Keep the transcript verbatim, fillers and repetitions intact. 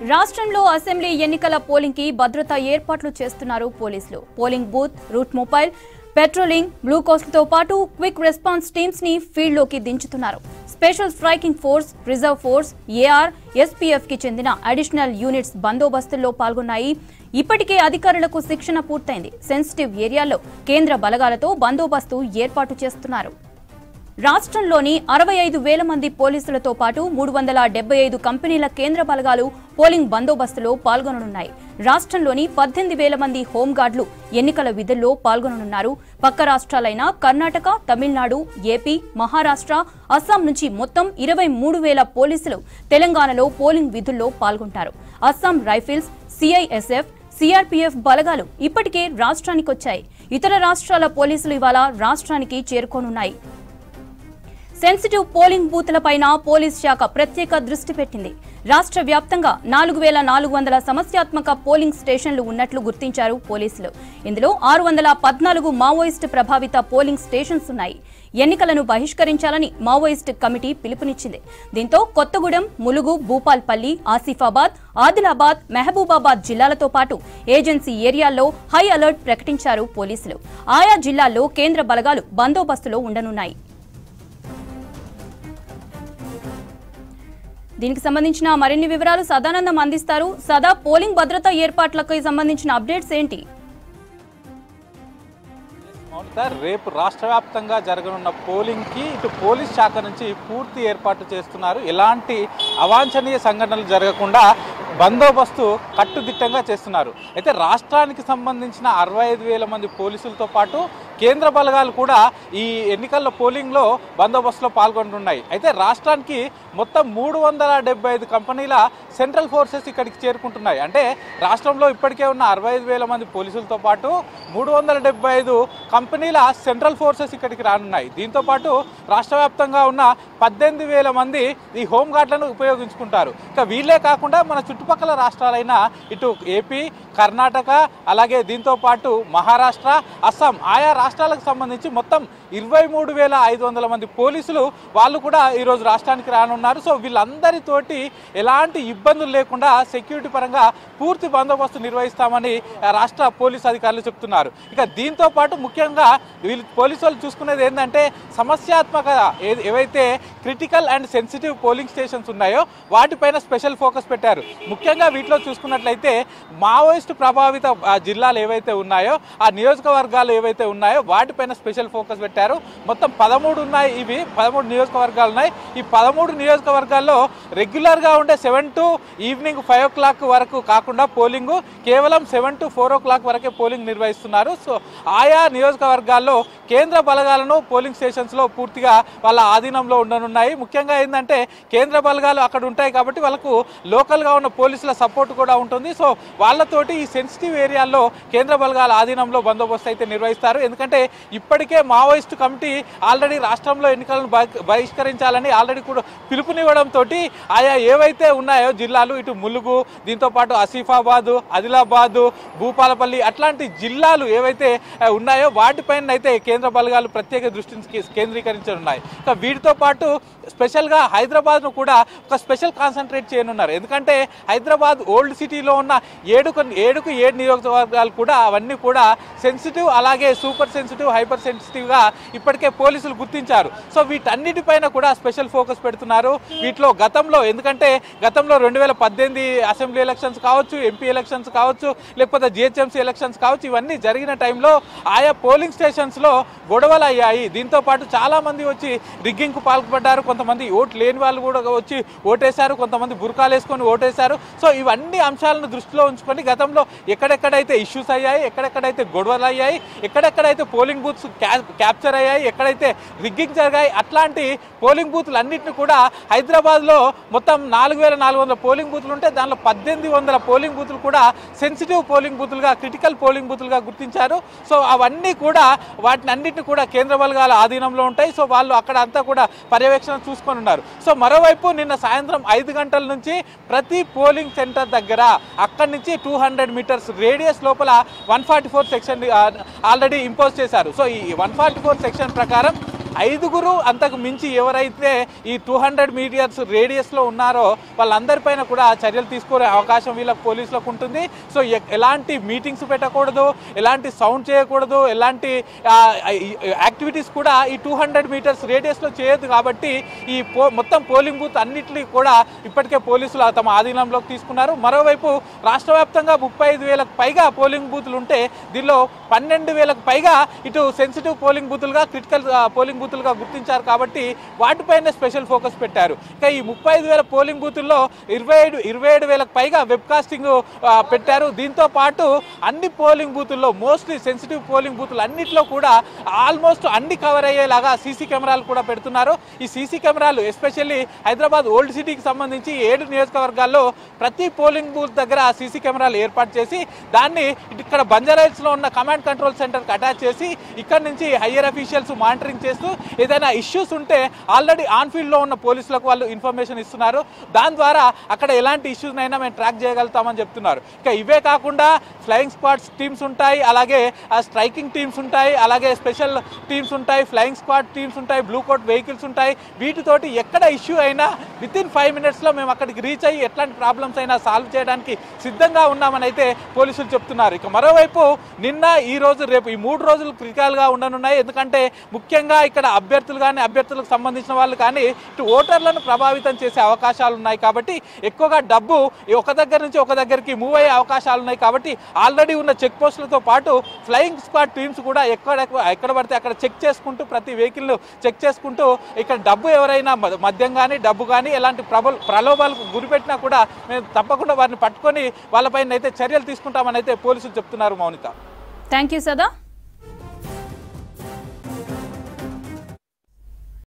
రాష్ట్రంలో అసెంబ్లీ ఎన్నికల పోలింగ్ కి భద్రతా ఏర్పాట్లు చేస్తున్నారు పోలీసులు. Polling booth, route mobile, patrolling, blue కోస్ట్లతో పాటు క్విక్ రెస్పాన్స్ టీమ్స్ ని ఫీల్డ్ లోకి దించుతున్నారు. Special striking force, reserve force, AR, SPF కి చెందిన అడిషనల్ యూనిట్స్ బందోబస్తుల్లో పాల్గొన్నాయి. ఇప్పటికే అధికారులకు శిక్షణ పూర్తయింది. సెన్సిటివ్ ఏరియాల్లో కేంద్ర బలగాలతో బందోబస్తు ఏర్పాటు చేస్తున్నారు. రాష్ట్రంలోని అరవై ఐదు వేల మంది పోలీసులతో పాటు మూడు వందల డెబ్బై ఐదు కంపెనీల కేంద్ర బలగాలు పోలింగ్ బందోబస్తులో పాల్గొననున్నాయి. రాష్ట్రంలోని పద్దెనిమిది వేల మంది హోంగార్డులు ఎన్నికల విధుల్లో పాల్గొననున్నారు. పక్క రాష్ట్రాలైన కర్ణాటక, తమిళనాడు, ఏపీ, మహారాష్ట్ర, అస్సాం నుంచి మొత్తం ఇరవై మూడు వేల పోలీసులు తెలంగాణలో పోలింగ్ విధుల్లో పాల్గొంటారు. అస్సాం రైఫిల్స్, సిఐఎస్ఎఫ్, సిఆర్పీఎఫ్ బలగాలు ఇప్పటికే రాష్ట్రానికొచ్చాయి. ఇతర రాష్ట్రాల పోలీసులు ఇవాళ రాష్ట్రానికి చేరుకోనున్నాయి. సెన్సిటివ్ పోలింగ్ బూత్లపైన పోలీస్ శాఖ ప్రత్యేక దృష్టి పెట్టింది. రాష్ట్ర వ్యాప్తంగా నాలుగు వేల నాలుగు వందల సమస్యాత్మక పోలింగ్ స్టేషన్లు ఉన్నట్లు గుర్తించారు పోలీసులు. ఇందులో ఆరు వందల పద్నాలుగు మావోయిస్టు ప్రభావిత పోలింగ్ స్టేషన్స్ ఉన్నాయి. ఎన్నికలను బహిష్కరించాలని మావోయిస్టు కమిటీ పిలుపునిచ్చింది. దీంతో కొత్తగూడెం, ములుగు, భూపాల్పల్లి, ఆసిఫాబాద్, ఆదిలాబాద్, మహబూబాబాద్ జిల్లాలతో పాటు ఏజెన్సీ ఏరియాల్లో హై అలర్ట్ ప్రకటించారు పోలీసులు. ఆయా జిల్లాల్లో కేంద్ర బలగాలు బందోబస్తులో ఉండనున్నాయి. దీనికి సంబంధించిన మరిన్ని వివరాలు సదానందం అందిస్తారు. సదా, పోలింగ్ భద్రతా ఏర్పాట్లకు సంబంధించిన అప్డేట్స్ ఏంటి? రేపు రాష్ట్ర వ్యాప్తంగా జరగనున్న పోలింగ్ కి ఇటు పోలీస్ శాఖ నుంచి పూర్తి ఏర్పాటు చేస్తున్నారు. ఎలాంటి అవాంఛనీయ సంఘటనలు జరగకుండా బందోబస్తు కట్టుదిట్టంగా చేస్తున్నారు. అయితే రాష్ట్రానికి సంబంధించిన అరవై ఐదు వేల మంది పోలీసులతో పాటు కేంద్ర బలగాలు కూడా ఈ ఎన్నికల్లో పోలింగ్లో బందోబస్తులో పాల్గొంటున్నాయి. అయితే రాష్ట్రానికి మొత్తం మూడు వందల డెబ్బై ఐదు కంపెనీల సెంట్రల్ ఫోర్సెస్ ఇక్కడికి చేరుకుంటున్నాయి. అంటే రాష్ట్రంలో ఇప్పటికే ఉన్న అరవై ఐదు వేల మంది పోలీసులతో పాటు మూడు వందల డెబ్బై ఐదు కంపెనీల సెంట్రల్ ఫోర్సెస్ ఇక్కడికి రానున్నాయి. దీంతో పాటు రాష్ట్ర వ్యాప్తంగా ఉన్న పద్దెనిమిది వేల మంది ఈ హోంగార్డులను ఉపయోగించుకుంటారు. ఇక వీళ్ళే కాకుండా మన చుట్టుపక్కల రాష్ట్రాలైన ఇటు ఏపీ, కర్ణాటక, అలాగే దీంతో పాటు మహారాష్ట్ర, అస్సాం ఆయా రాష్ట్రాలకు సంబంధించి మొత్తం ఇరవై మూడు వేల ఐదు వందల మంది పోలీసులు వాళ్ళు కూడా ఈరోజు రాష్ట్రానికి రానున్నారు. సో వీళ్ళందరితోటి ఎలాంటి ఇబ్బందులు లేకుండా సెక్యూరిటీ పరంగా పూర్తి బందోబస్తు నిర్వహిస్తామని రాష్ట్ర పోలీసు అధికారులు చెప్తున్నారు. ఇక దీంతో పాటు ముఖ్యంగా వీళ్ళు పోలీసు వాళ్ళు చూసుకునేది ఏంటంటే సమస్యాత్మక ఏవైతే critical and sensitive polling stations ఉన్నాయో వాటిపైన స్పెషల్ ఫోకస్ పెట్టారు. ముఖ్యంగా వీటిలో చూసుకున్నట్లయితే మావోయిస్టు ప్రభావిత జిల్లాలు ఏవైతే ఉన్నాయో ఆ నియోజకవర్గాలు ఏవైతే ఉన్నాయో వాటిపైన స్పెషల్ ఫోకస్ పెట్టారు. మొత్తం పదమూడు ఉన్నాయి. ఇవి పదమూడు నియోజకవర్గాలు ఉన్నాయి. ఈ పదమూడు నియోజకవర్గాల్లో రెగ్యులర్గా ఉండే seven to evening five o'clock వరకు కాకుండా పోలింగ్ కేవలం seven to four o'clock వరకే పోలింగ్ నిర్వహిస్తున్నారు. సో ఆయా నియోజకవర్గాల్లో కేంద్ర బలగాలను పోలింగ్ స్టేషన్స్లో పూర్తిగా వాళ్ళ ఆధీనంలో ఉండనున్నాయి. ముఖ్యంగా ఏంటంటే కేంద్ర బలగాలు అక్కడ ఉంటాయి కాబట్టి వాళ్ళకు లోకల్గా ఉన్న పోలీసుల సపోర్ట్ కూడా ఉంటుంది. సో వాళ్ళతోటి ఈ సెన్సిటివ్ ఏరియాల్లో కేంద్ర బలగాల ఆధీనంలో బందోబస్తు అయితే నిర్వహిస్తారు. ఎందుకంటే ఇప్పటికే మావోయిస్టు కమిటీ ఆల్రెడీ రాష్ట్రంలో ఎన్నికలను బహిష్కరించాలని ఆల్రెడీ కూడా పిలుపునివ్వడంతో ఆయా ఏవైతే ఉన్నాయో జిల్లాలు ఇటు ములుగు, దీంతో పాటు ఆసిఫాబాద్, ఆదిలాబాద్, భూపాలపల్లి అట్లాంటి జిల్లాలు ఏవైతే ఉన్నాయో వాటిపైన అయితే కేంద్ర బలగాలు ప్రత్యేక దృష్టిని కేంద్రీకరించనున్నాయి. ఇక వీటితో పాటు స్పెషల్గా హైదరాబాద్ను కూడా ఒక స్పెషల్ కాన్సన్ట్రేట్ చేయనున్నారు. ఎందుకంటే హైదరాబాద్ ఓల్డ్ సిటీలో ఉన్న ఏడు ఏడుకు ఏడు నియోజకవర్గాలు కూడా అవన్నీ కూడా సెన్సిటివ్, అలాగే సూపర్ సెన్సిటివ్, హైపర్ సెన్సిటివ్గా ఇప్పటికే పోలీసులు గుర్తించారు. సో వీటన్నిటిపైన కూడా స్పెషల్ ఫోకస్ పెడుతున్నారు. వీటిలో గతంలో ఎందుకంటే గతంలో రెండు వేల పద్దెనిమిది అసెంబ్లీ ఎలక్షన్స్ కావచ్చు, ఎంపీ ఎలక్షన్స్ కావచ్చు, లేకపోతే జిహెచ్ఎంసీ ఎలక్షన్స్ కావచ్చు, ఇవన్నీ జరిగిన టైంలో ఆయా పోలింగ్ స్టేషన్స్లో గొడవలు అయ్యాయి. దీంతో పాటు చాలా మంది వచ్చి రిగ్గింగ్కు పాల్పడ్డారు. కొంతమంది ఓటు లేని వాళ్ళు కూడా వచ్చి ఓటేశారు, కొంతమంది బుర్కాలు వేసుకొని ఓటేశారు. సో ఇవన్నీ అంశాలను దృష్టిలో ఉంచుకొని గతంలో ఎక్కడెక్కడైతే ఇష్యూస్ అయ్యాయి, ఎక్కడెక్కడైతే గొడవలు అయ్యాయి, ఎక్కడెక్కడైతే పోలింగ్ బూత్స్ క్యాప్చర్ అయ్యాయి, ఎక్కడైతే రిగ్గింగ్ జరిగాయి, అట్లాంటి పోలింగ్ బూత్లు అన్నింటినీ కూడా హైదరాబాద్లో మొత్తం నాలుగు వేల నాలుగు వందల పోలింగ్ బూత్లు ఉంటే దానిలో పద్దెనిమిది వందల పోలింగ్ బూత్లు కూడా సెన్సిటివ్ పోలింగ్ బూత్లుగా, క్రిటికల్ పోలింగ్ బూత్లుగా గుర్తించారు. సో అవన్నీ కూడా వాటిని అన్నింటినీ కూడా కేంద్ర బలగాల ఆధీనంలో ఉంటాయి. సో వాళ్ళు అక్కడ అంతా కూడా పర్యవేక్షణ చూసుకొని ఉన్నారు. సో మరోవైపు నిన్న సాయంత్రం ఐదు గంటల నుంచి ప్రతి పోలింగ్ సెంటర్ దగ్గర అక్కడి నుంచి టూ హండ్రెడ్ మీటర్స్ రేడియస్ లోపల one forty four section already impose చేశారు. సో ఈ వన్ ఫార్టీ ఫోర్ సెక్షన్ ప్రకారం ఐదుగురు అంతకు మించి ఎవరైతే ఈ టూ హండ్రెడ్ మీటర్స్ రేడియస్లో ఉన్నారో వాళ్ళందరిపైన కూడా చర్యలు తీసుకునే అవకాశం వీళ్ళకి పోలీసులకు ఉంటుంది. సో ఎలాంటి మీటింగ్స్ పెట్టకూడదు, ఎలాంటి సౌండ్ చేయకూడదు, ఎలాంటి యాక్టివిటీస్ కూడా ఈ టూ హండ్రెడ్ మీటర్స్ రేడియస్లో చేయదు. కాబట్టి ఈ పో మొత్తం పోలింగ్ బూత్ అన్నింటినీ కూడా ఇప్పటికే పోలీసులు తమ ఆధీనంలోకి తీసుకున్నారు. మరోవైపు రాష్ట్ర వ్యాప్తంగా ముప్పై ఐదు వేలకు పైగా పోలింగ్ బూతులు ఉంటే దీనిలో పన్నెండు వేలకు పైగా ఇటు సెన్సిటివ్ పోలింగ్ బూతులుగా, క్రిటికల్ పోలింగ్ బూతులుగా గుర్తించారు. కాబట్టి వాటిపైనే స్పెషల్ ఫోకస్ పెట్టారు. ఇక ఈ ముప్పై ఐదు వేల పోలింగ్ బూతుల్లో ఇరవై ఏడు ఇరవై ఏడు వేలకు పైగా వెబ్ కాస్టింగ్ పెట్టారు. దీంతో పాటు అన్ని పోలింగ్ బూతుల్లో మోస్ట్లీ సెన్సిటివ్ పోలింగ్ బూతులు అన్నింటిలో కూడా ఆల్మోస్ట్ అన్ని కవర్ అయ్యేలాగా సీసీ కెమెరాలు కూడా పెడుతున్నారు. ఈ సీసీ కెమెరాలు ఎస్పెషల్లీ హైదరాబాద్ ఓల్డ్ సిటీకి సంబంధించి ఏడు నియోజకవర్గాల్లో ప్రతి పోలింగ్ బూత్ దగ్గర సీసీ కెమెరాలు ఏర్పాటు చేసి దాన్ని ఇక్కడ బంజారాహిల్స్లో ఉన్న కమాండ్ కంట్రోల్ సెంటర్కి అటాచ్ చేసి ఇక్కడ నుంచి హయ్యర్ అఫీషియల్స్ మానిటరింగ్ చేస్తూ ఏదైనా ఇష్యూస్ ఉంటే ఆల్రెడీ ఆన్ ఫీల్డ్లో ఉన్న పోలీసులకు వాళ్ళు ఇన్ఫర్మేషన్ ఇస్తున్నారు. దాని ద్వారా అక్కడ ఎలాంటి ఇష్యూస్ అయినా మేము ట్రాక్ చేయగలుగుతామని చెప్తున్నారు. ఇక ఇవే కాకుండా ఫ్లయింగ్ స్క్వాడ్స్ టీమ్స్ ఉంటాయి, అలాగే స్ట్రైకింగ్ టీమ్స్ ఉంటాయి, అలాగే స్పెషల్ టీమ్స్ ఉంటాయి, ఫ్లయింగ్ స్క్వాడ్ టీమ్స్ ఉంటాయి, బ్లూ కోట్ వెహికల్స్ ఉంటాయి. వీటితోటి ఎక్కడ ఇష్యూ అయినా విత్ ఇన్ ఫైవ్ మినిట్స్లో మేము అక్కడికి రీచ్ అయ్యి ఎట్లాంటి ప్రాబ్లమ్స్ అయినా సాల్వ్ చేయడానికి సిద్ధంగా ఉన్నామని అయితే పోలీసులు చెప్తున్నారు. ఇక మరోవైపు నిన్న ఈ రోజు రేపు ఈ మూడు రోజులు క్రిటికల్గా ఉండనున్నాయి. ఎందుకంటే ముఖ్యంగా ఇక్కడ అభ్యర్థులు కానీ అభ్యర్థులకు సంబంధించిన వాళ్ళు కానీ ఇటు ఓటర్లను ప్రభావితం చేసే అవకాశాలు ఉన్నాయి. కాబట్టి ఎక్కువగా డబ్బు ఒక దగ్గర నుంచి ఒక దగ్గరికి మూవ్ అయ్యే అవకాశాలు ఉన్నాయి. కాబట్టి ఆల్రెడీ ఉన్న చెక్ పోస్టులతో పాటు ఫ్లయింగ్ స్క్వాడ్ టీమ్స్ కూడా ఎక్కడ ఎక్కడ పడితే అక్కడ చెక్ చేసుకుంటూ ప్రతి వెహికల్ చెక్ చేసుకుంటూ ఇక్కడ డబ్బు ఎవరైనా మద్యం కానీ డబ్బు కానీ ఎలాంటి ప్రబల ప్రలోభాలకు గురిపెట్టినా కూడా మేము తప్పకుండా వారిని పట్టుకొని వాళ్ళపైన అయితే చర్యలు తీసుకుంటామని అయితే పోలీసులు చెప్తున్నారు. మౌనిత, థ్యాంక్ యూ సదా.